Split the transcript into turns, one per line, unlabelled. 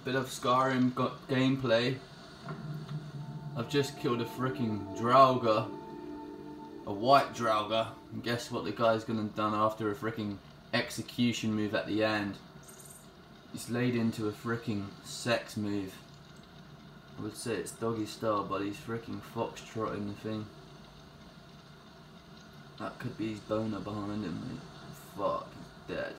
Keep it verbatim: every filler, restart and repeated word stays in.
bit of Skyrim got gameplay. I've just killed a freaking drauger, a white drauger, and guess what the guy's gonna done after a freaking execution move at the end? He's laid into a freaking sex move. I would say it's doggy style, but he's freaking foxtrotting the thing. That could be his boner behind him, mate. Fuck, he's dead.